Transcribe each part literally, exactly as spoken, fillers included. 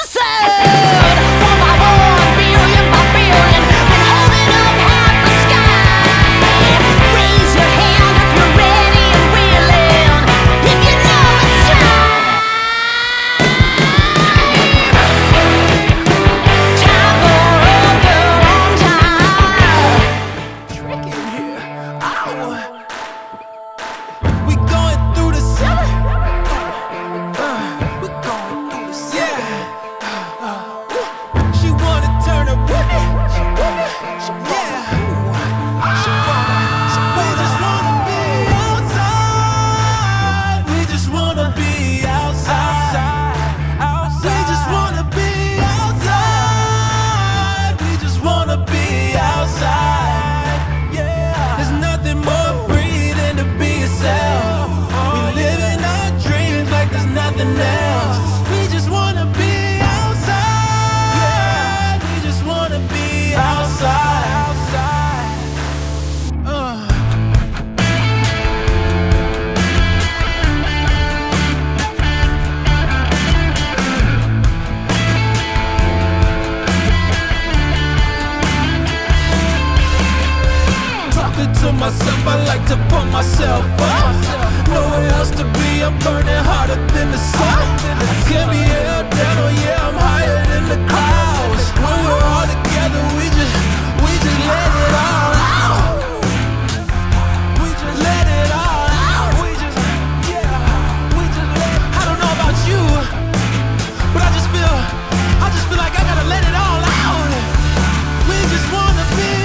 Myself, I like to pump myself up. Nowhere else to be, I'm burning harder than the sun. Can't be held down, oh yeah, I'm higher than the clouds. When we're all together, we just, we just let it all out. We just let it all out. We just, yeah, we just let it. I don't know about you, but I just feel, I just feel like I gotta let it all out. We just wanna be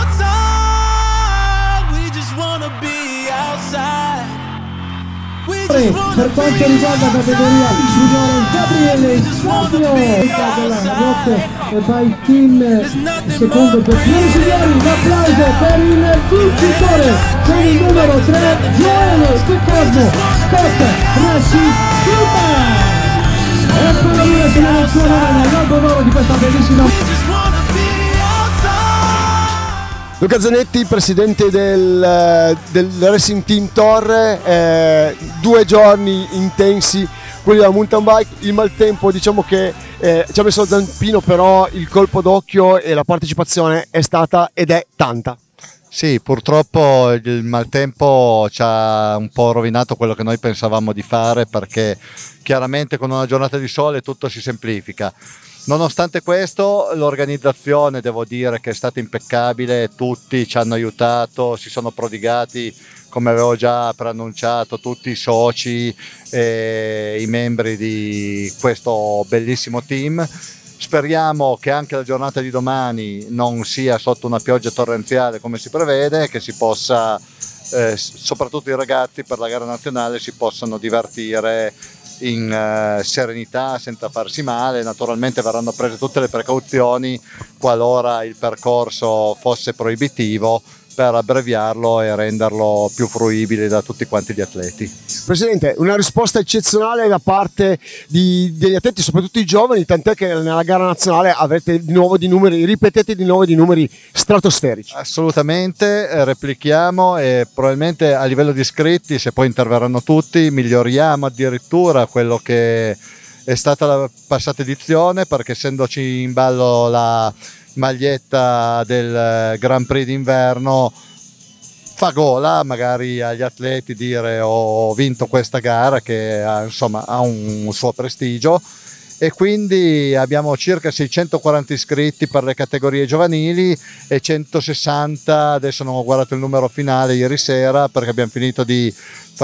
per quanto riguarda la categoria junior, Gabriele Scarpio della Rock by Team, secondo per signori signori, un applauso per il vincitore, con il numero tre Joel Di Cosmo Scott Racing Team, e per lui sono il suo nome nell'albo d'oro di questa bellissima. Luca Zanetti, presidente del, del Racing Team Torre, eh, due giorni intensi, quelli della mountain bike, il maltempo diciamo che eh, ci ha messo lo zampino, però il colpo d'occhio e la partecipazione è stata ed è tanta. Sì, purtroppo il maltempo ci ha un po' rovinato quello che noi pensavamo di fare, perché chiaramente con una giornata di sole tutto si semplifica. Nonostante questo, l'organizzazione devo dire che è stata impeccabile, tutti ci hanno aiutato, si sono prodigati, come avevo già preannunciato, tutti i soci e i membri di questo bellissimo team. Speriamo che anche la giornata di domani non sia sotto una pioggia torrenziale come si prevede, che si possa, eh, soprattutto i ragazzi per la gara nazionale, si possano divertire in uh, serenità, senza farsi male. Naturalmente verranno prese tutte le precauzioni qualora il percorso fosse proibitivo, per abbreviarlo e renderlo più fruibile da tutti quanti gli atleti. Presidente, una risposta eccezionale da parte di, degli atleti, soprattutto i giovani, tant'è che nella gara nazionale avrete di nuovo di numeri, ripetete di nuovo di numeri stratosferici. Assolutamente, eh, replichiamo e probabilmente a livello di iscritti, se poi interverranno tutti, miglioriamo addirittura quello che è stata la passata edizione, perché essendoci in ballo la maglietta del Grand Prix d'inverno fa gola magari agli atleti dire ho vinto questa gara, che ha, insomma, ha un suo prestigio, e quindi abbiamo circa seicentoquaranta iscritti per le categorie giovanili e centosessanta, adesso non ho guardato il numero finale ieri sera perché abbiamo finito di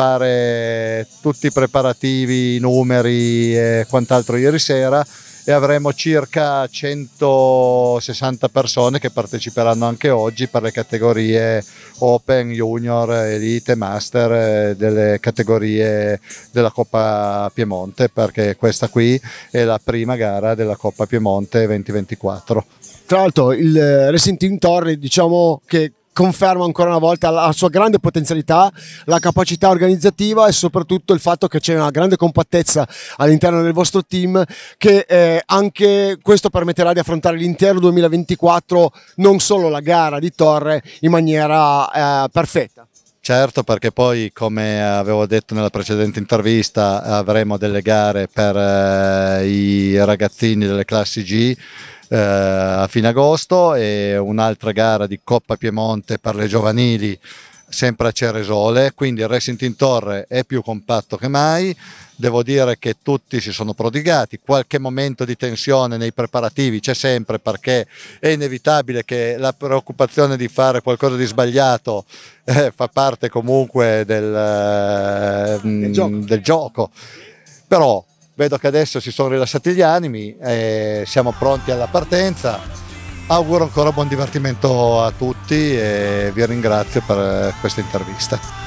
fare tutti i preparativi, i numeri e quant'altro ieri sera, e avremo circa centosessanta persone che parteciperanno anche oggi per le categorie Open, Junior, Elite, Master delle categorie della Coppa Piemonte, perché questa qui è la prima gara della Coppa Piemonte duemilaventiquattro. Tra l'altro il Racing Team Torre, diciamo che conferma ancora una volta la sua grande potenzialità, la capacità organizzativa e soprattutto il fatto che c'è una grande compattezza all'interno del vostro team, che eh, anche questo permetterà di affrontare l'intero duemilaventiquattro, non solo la gara di Torre, in maniera eh, perfetta. Certo, perché poi, come avevo detto nella precedente intervista, avremo delle gare per eh, i ragazzini delle classi G eh, a fine agosto e un'altra gara di Coppa Piemonte per le giovanili sempre a Ceresole, quindi il Racing Team Torre è più compatto che mai. Devo dire che tutti si sono prodigati, qualche momento di tensione nei preparativi c'è sempre, perché è inevitabile che la preoccupazione di fare qualcosa di sbagliato eh, fa parte comunque del, eh, Del gioco. del gioco. Però vedo che adesso si sono rilassati gli animi e siamo pronti alla partenza. Auguro ancora buon divertimento a tutti e vi ringrazio per questa intervista.